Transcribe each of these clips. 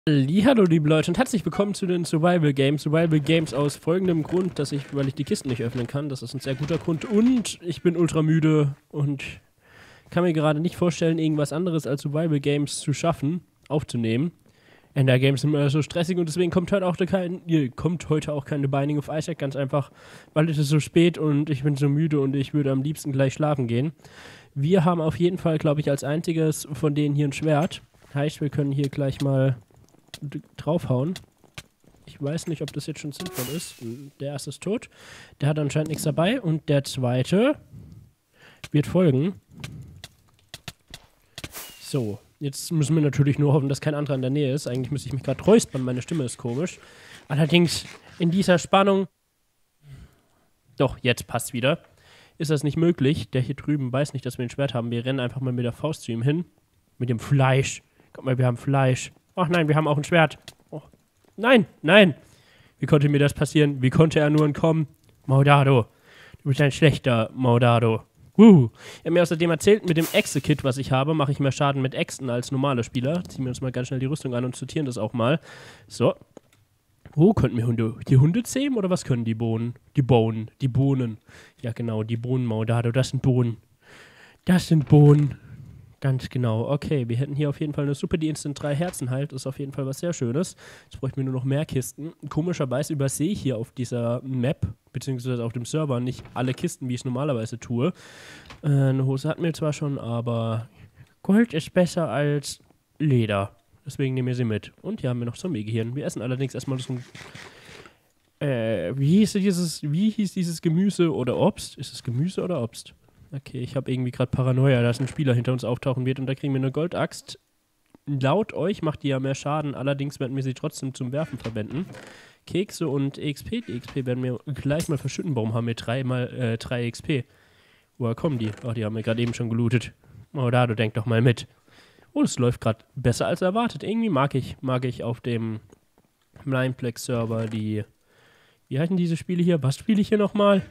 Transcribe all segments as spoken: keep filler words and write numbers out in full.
Hallo liebe Leute und herzlich willkommen zu den Survival Games. Survival Games aus folgendem Grund, dass ich, weil ich die Kisten nicht öffnen kann, das ist ein sehr guter Grund und ich bin ultra müde und kann mir gerade nicht vorstellen, irgendwas anderes als Survival Games zu schaffen, aufzunehmen. Ender Games sind immer so stressig und deswegen kommt heute auch kein, kommt heute auch keine Binding of Isaac, ganz einfach, weil es ist so spät und ich bin so müde und ich würde am liebsten gleich schlafen gehen. Wir haben auf jeden Fall, glaube ich, als einziges von denen hier ein Schwert. Heißt, wir können hier gleich mal draufhauen. Ich weiß nicht, ob das jetzt schon sinnvoll ist. Der erste ist tot. Der hat anscheinend nichts dabei. Und der zweite wird folgen. So, jetzt müssen wir natürlich nur hoffen, dass kein anderer in der Nähe ist. Eigentlich müsste ich mich gerade räuspern, meine Stimme ist komisch. Allerdings in dieser Spannung... Doch, jetzt passt wieder. Ist das nicht möglich? Der hier drüben weiß nicht, dass wir ein Schwert haben. Wir rennen einfach mal mit der Faust zu ihm hin. Mit dem Fleisch. Guck mal, wir haben Fleisch. Ach nein, wir haben auch ein Schwert. Oh. Nein, nein. Wie konnte mir das passieren? Wie konnte er nur entkommen? Maudado. Du bist ein schlechter Maudado. Uh. Er hat mir außerdem erzählt, mit dem Exe-Kit, was ich habe, mache ich mehr Schaden mit Äxten als normale Spieler. Ziehen wir uns mal ganz schnell die Rüstung an und sortieren das auch mal. So. Oh, könnten wir Hunde... Die Hunde zähmen oder was können die Bohnen? Die Bohnen. Die Bohnen. Ja genau, die Bohnen, Maudado. Das sind Bohnen. Das sind Bohnen. Ganz genau. Okay, wir hätten hier auf jeden Fall eine Suppe, die instant drei Herzen heilt. Ist auf jeden Fall was sehr Schönes. Jetzt bräuchten wir nur noch mehr Kisten. Komischerweise übersehe ich hier auf dieser Map, beziehungsweise auf dem Server, nicht alle Kisten, wie ich es normalerweise tue. Äh, eine Hose hatten wir zwar schon, aber Gold ist besser als Leder. Deswegen nehmen wir sie mit. Und hier haben wir noch Zombie-Gehirn. Wir essen allerdings erstmal so ein... Äh, wie hieß dieses, wie hieß dieses Gemüse oder Obst? Ist es Gemüse oder Obst? Okay, ich habe irgendwie gerade Paranoia, dass ein Spieler hinter uns auftauchen wird und da kriegen wir eine Goldaxt. Laut euch macht die ja mehr Schaden, allerdings werden wir sie trotzdem zum Werfen verwenden. Kekse und E X P. Die E X P werden wir gleich mal verschütten. Warum haben wir drei mal äh, drei E X P? Woher kommen die? Ach, die haben wir gerade eben schon gelootet. Oh, da, du denk doch mal mit. Oh, das läuft gerade besser als erwartet. Irgendwie mag ich, mag ich auf dem Nineplex-Server die... Wie heißen diese Spiele hier? Was spiele ich hier nochmal?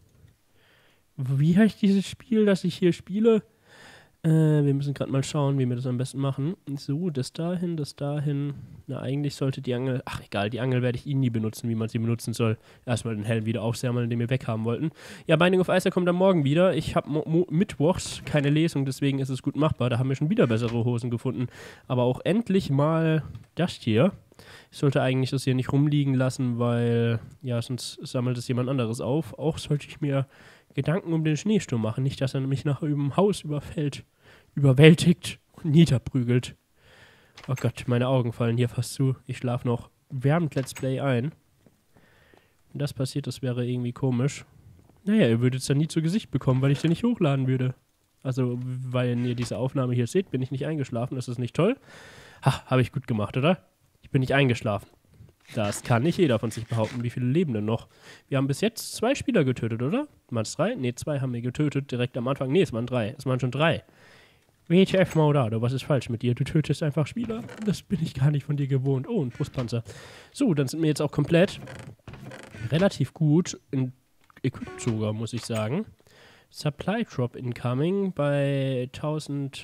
Wie heißt dieses Spiel, das ich hier spiele? Äh, wir müssen gerade mal schauen, wie wir das am besten machen. So, das dahin, das dahin. Na, eigentlich sollte die Angel... Ach, egal, die Angel werde ich eh nie benutzen, wie man sie benutzen soll. Erstmal den Helm wieder aufsammeln, den wir weghaben wollten. Ja, Binding of Isaac kommt am Morgen wieder. Ich habe mittwochs keine Lesung, deswegen ist es gut machbar. Da haben wir schon wieder bessere Hosen gefunden. Aber auch endlich mal das hier. Ich sollte eigentlich das hier nicht rumliegen lassen, weil... Ja, sonst sammelt es jemand anderes auf. Auch sollte ich mir... Gedanken um den Schneesturm machen, nicht, dass er mich nachher über dem Haus überfällt, überwältigt und niederprügelt. Oh Gott, meine Augen fallen hier fast zu. Ich schlafe noch wärmend Let's Play ein. Wenn das passiert, das wäre irgendwie komisch. Naja, ihr würdet es dann nie zu Gesicht bekommen, weil ich den nicht hochladen würde. Also, weil ihr diese Aufnahme hier seht, bin ich nicht eingeschlafen. Ist das nicht toll? Ha, habe ich gut gemacht, oder? Ich bin nicht eingeschlafen. Das kann nicht jeder von sich behaupten. Wie viele leben denn noch? Wir haben bis jetzt zwei Spieler getötet, oder? Waren es drei? Ne, zwei haben wir getötet direkt am Anfang. Ne, es waren drei. Es waren schon drei. W T F Maudado, was ist falsch mit dir? Du tötest einfach Spieler. Das bin ich gar nicht von dir gewohnt. Oh, ein Brustpanzer. So, dann sind wir jetzt auch komplett relativ gut in equipped sogar, muss ich sagen. Supply Drop incoming bei tausend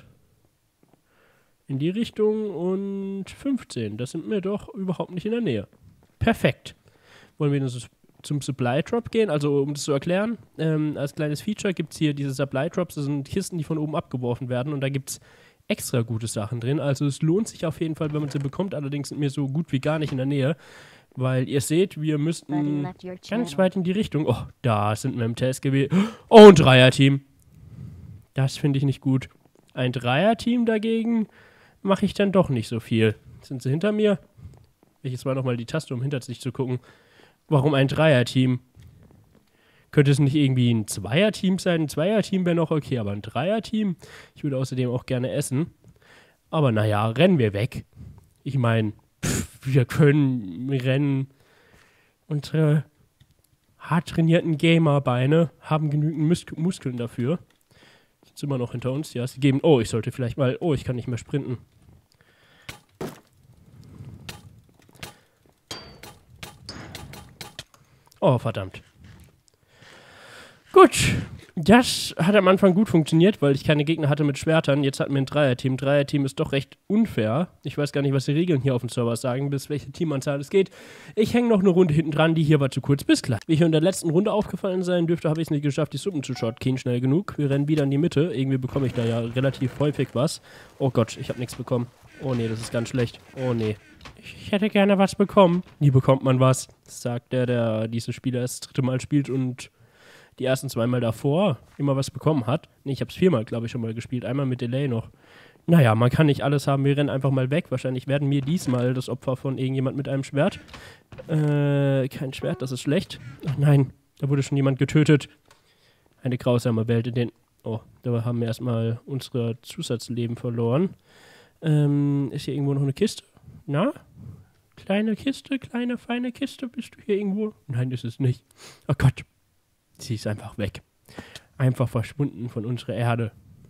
in die Richtung und fünfzehn. Das sind wir doch überhaupt nicht in der Nähe. Perfekt. Wollen wir jetzt zum Supply Drop gehen? Also, um das zu erklären, ähm, als kleines Feature gibt es hier diese Supply Drops. Das sind Kisten, die von oben abgeworfen werden und da gibt es extra gute Sachen drin. Also, es lohnt sich auf jeden Fall, wenn man sie bekommt. Allerdings sind wir so gut wie gar nicht in der Nähe, weil ihr seht, wir müssten ganz weit in die Richtung. Oh, da sind wir im Test gewesen. Oh, ein Dreier-Team. Das finde ich nicht gut. Ein Dreier-Team dagegen mache ich dann doch nicht so viel. Sind sie hinter mir? Ich jetzt mal nochmal die Taste, um hinter sich zu gucken. Warum ein Dreier-Team? Könnte es nicht irgendwie ein Zweier-Team sein? Ein Zweier-Team wäre noch okay, aber ein Dreier-Team? Ich würde außerdem auch gerne essen. Aber naja, rennen wir weg. Ich meine, wir können rennen. Unsere hart trainierten Gamer-Beine haben genügend Mus Muskeln dafür. Sind immer noch hinter uns. Ja, sie geben... Oh, ich sollte vielleicht mal... Oh, ich kann nicht mehr sprinten. Oh, verdammt. Gut. Das hat am Anfang gut funktioniert, weil ich keine Gegner hatte mit Schwertern. Jetzt hatten wir ein Dreier-Team. Dreier-Team ist doch recht unfair. Ich weiß gar nicht, was die Regeln hier auf dem Server sagen, bis welche Teamanzahl es geht. Ich hänge noch eine Runde hinten dran, die hier war zu kurz. Bis gleich. Wie ich in der letzten Runde aufgefallen sein dürfte, habe ich es nicht geschafft, die Suppen zu shotkeyen schnell genug. Wir rennen wieder in die Mitte. Irgendwie bekomme ich da ja relativ häufig was. Oh Gott, ich habe nichts bekommen. Oh nee, das ist ganz schlecht. Oh nee. Ich hätte gerne was bekommen. Nie bekommt man was, sagt der, der diese Spiele das dritte Mal spielt und die ersten zweimal davor immer was bekommen hat. Nee, ich habe es viermal, glaube ich, schon mal gespielt. Einmal mit Delay noch. Naja, man kann nicht alles haben. Wir rennen einfach mal weg. Wahrscheinlich werden wir diesmal das Opfer von irgendjemand mit einem Schwert. Äh, kein Schwert, das ist schlecht. Ach nein, da wurde schon jemand getötet. Eine grausame Welt, in den... Oh, da haben wir erstmal unsere Zusatzleben verloren. Ähm, ist hier irgendwo noch eine Kiste? Na? Kleine Kiste, kleine, feine Kiste. Bist du hier irgendwo? Nein, ist es nicht. Oh Gott. Sie ist einfach weg. Einfach verschwunden von unserer Erde.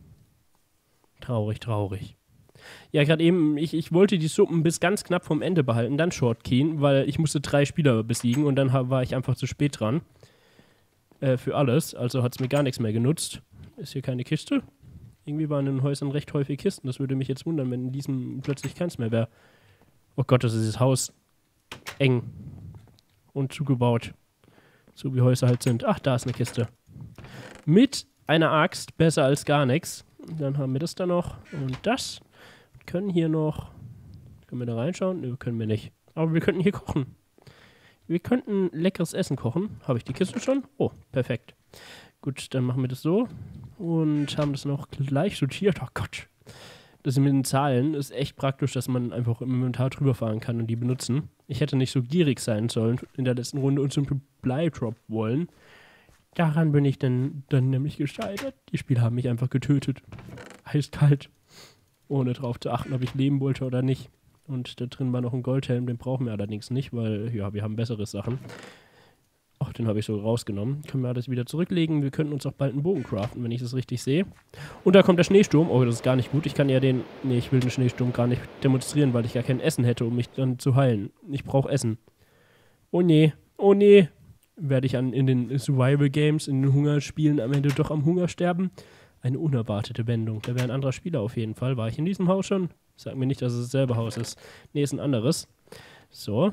Traurig, traurig. Ja, gerade eben, ich, ich wollte die Suppen bis ganz knapp vom Ende behalten, dann shortkeyen, weil ich musste drei Spieler besiegen und dann war ich einfach zu spät dran. Äh, für alles, also hat es mir gar nichts mehr genutzt. Ist hier keine Kiste? Irgendwie waren in den Häusern recht häufig Kisten. Das würde mich jetzt wundern, wenn in diesem plötzlich keins mehr wäre. Oh Gott, das ist dieses Haus eng und zugebaut. So wie Häuser halt sind. Ach, da ist eine Kiste. Mit einer Axt, besser als gar nichts. Dann haben wir das da noch und das. Wir können hier noch... Können wir da reinschauen? Ne, können wir nicht. Aber wir könnten hier kochen. Wir könnten leckeres Essen kochen. Habe ich die Kiste schon? Oh, perfekt. Gut, dann machen wir das so. Und haben das noch gleich sortiert. Oh Gott. Das mit den Zahlen ist echt praktisch, dass man einfach im Inventar drüber fahren kann und die benutzen. Ich hätte nicht so gierig sein sollen in der letzten Runde und zum Supply Drop wollen. Daran bin ich dann, dann nämlich gescheitert. Die Spieler haben mich einfach getötet. Eiskalt. Ohne drauf zu achten, ob ich leben wollte oder nicht. Und da drin war noch ein Goldhelm, den brauchen wir allerdings nicht, weil, ja, wir haben bessere Sachen. Ach, den habe ich so rausgenommen. Können wir alles wieder zurücklegen. Wir könnten uns auch bald einen Bogen craften, wenn ich das richtig sehe. Und da kommt der Schneesturm. Oh, das ist gar nicht gut. Ich kann ja den... Nee, ich will den Schneesturm gar nicht demonstrieren, weil ich gar kein Essen hätte, um mich dann zu heilen. Ich brauche Essen. Oh nee. Oh nee. Werde ich an, in den Survival Games, in den Hungerspielen am Ende doch am Hunger sterben? Eine unerwartete Wendung. Da wäre ein anderer Spieler auf jeden Fall. War ich in diesem Haus schon? Sag mir nicht, dass es dasselbe Haus ist. Nee, ist ein anderes. So.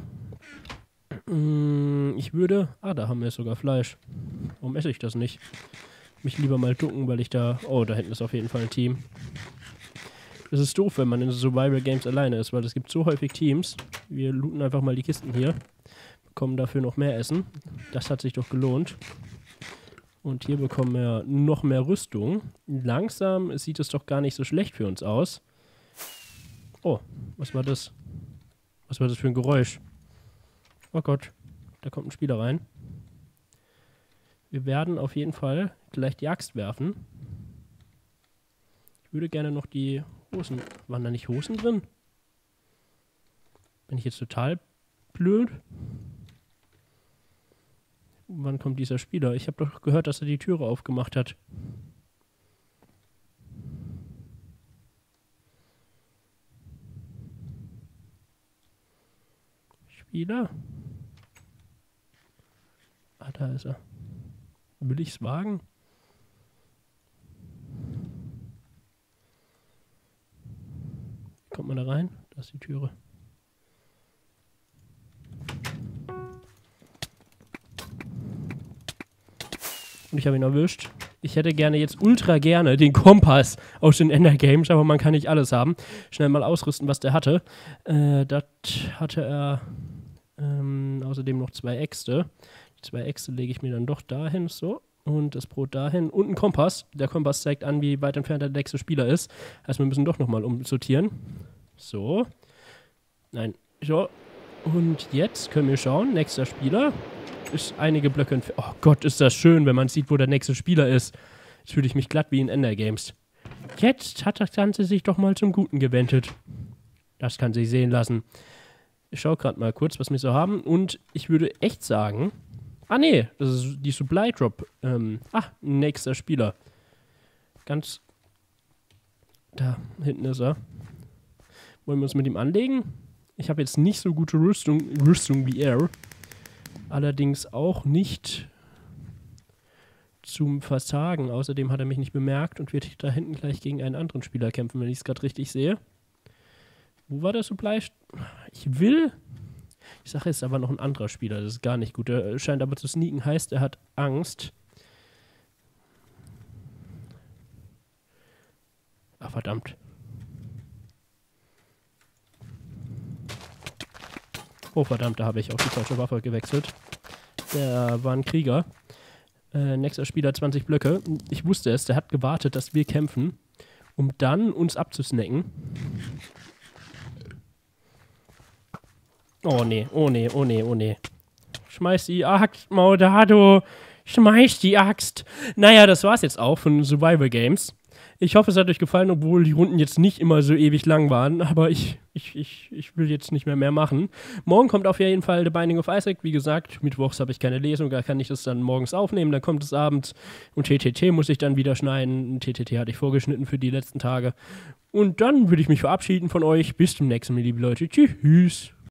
Ich würde... Ah, da haben wir sogar Fleisch. Warum esse ich das nicht? Mich lieber mal ducken, weil ich da... Oh, da hinten ist auf jeden Fall ein Team. Das ist doof, wenn man in Survival Games alleine ist, weil es gibt so häufig Teams. Wir looten einfach mal die Kisten hier. Bekommen dafür noch mehr Essen. Das hat sich doch gelohnt. Und hier bekommen wir noch mehr Rüstung. Langsam sieht es doch gar nicht so schlecht für uns aus. Oh, was war das? Was war das für ein Geräusch? Oh Gott, da kommt ein Spieler rein. Wir werden auf jeden Fall gleich die Axt werfen. Ich würde gerne noch die Hosen... Waren da nicht Hosen drin? Bin ich jetzt total blöd? Wann kommt dieser Spieler? Ich habe doch gehört, dass er die Türe aufgemacht hat. Spieler? Ah, da ist er. Will ich's wagen? Kommt man da rein? Da ist die Türe. Und ich habe ihn erwischt. Ich hätte gerne jetzt ultra gerne den Kompass aus den Ender Games, aber man kann nicht alles haben. Schnell mal ausrüsten, was der hatte. Äh, das hatte er ähm, außerdem noch zwei Äxte. Die zwei Äxte lege ich mir dann doch dahin, so. Und das Brot dahin. Und ein Kompass. Der Kompass zeigt an, wie weit entfernt der nächste Spieler ist. Also wir müssen doch nochmal umsortieren. So. Nein. So. Und jetzt können wir schauen. Nächster Spieler ist einige Blöcke entfernt. Oh Gott, ist das schön, wenn man sieht, wo der nächste Spieler ist. Jetzt fühle ich mich glatt wie in Ender Games. Jetzt hat das Ganze sich doch mal zum Guten gewendet. Das kann sich sehen lassen. Ich schaue gerade mal kurz, was wir so haben. Und ich würde echt sagen... Ah, nee, das ist die Supply Drop. Ähm, ah, nächster Spieler. Ganz... Da, hinten ist er. Wollen wir uns mit ihm anlegen? Ich habe jetzt nicht so gute Rüstung, Rüstung wie er. Allerdings auch nicht zum Versagen. Außerdem hat er mich nicht bemerkt und wird da hinten gleich gegen einen anderen Spieler kämpfen, wenn ich es gerade richtig sehe. Wo war der Supply? Ich will... Ich sage, es ist aber noch ein anderer Spieler, das ist gar nicht gut. Er scheint aber zu sneaken, heißt, er hat Angst. Ach, verdammt. Oh, verdammt, da habe ich auch die falsche Waffe gewechselt. Der war ein Krieger. Äh, nächster Spieler, zwanzig Blöcke. Ich wusste es, der hat gewartet, dass wir kämpfen, um dann uns abzusnacken. Oh nee, oh nee, oh nee, oh nee. Schmeiß die Axt, Maudado. Schmeiß die Axt. Naja, das war's jetzt auch von Survival Games. Ich hoffe, es hat euch gefallen, obwohl die Runden jetzt nicht immer so ewig lang waren. Aber ich, ich, ich, ich will jetzt nicht mehr mehr machen. Morgen kommt auf jeden Fall The Binding of Isaac. Wie gesagt, mittwochs habe ich keine Lesung, da kann ich das dann morgens aufnehmen. Dann kommt es abends. Und T T T muss ich dann wieder schneiden. T T T hatte ich vorgeschnitten für die letzten Tage. Und dann würde ich mich verabschieden von euch. Bis zum nächsten Mal, liebe Leute. Tschüss.